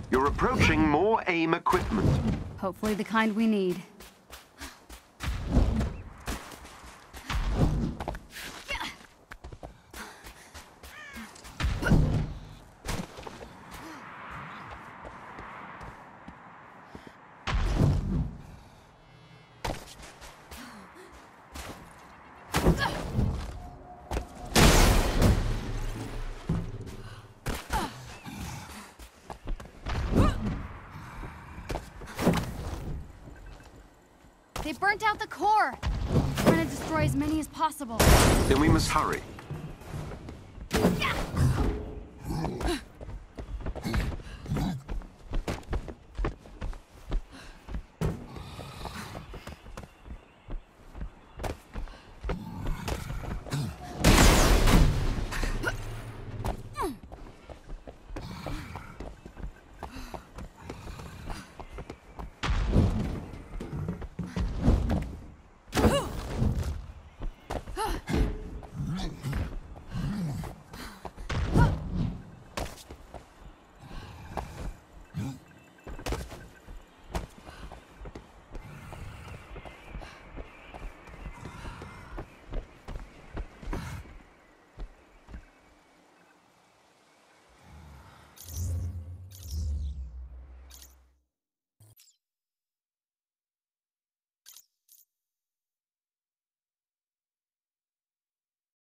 You're approaching more AIM equipment. Hopefully the kind we need. They burnt out the core! Trying to destroy as many as possible. Then we must hurry.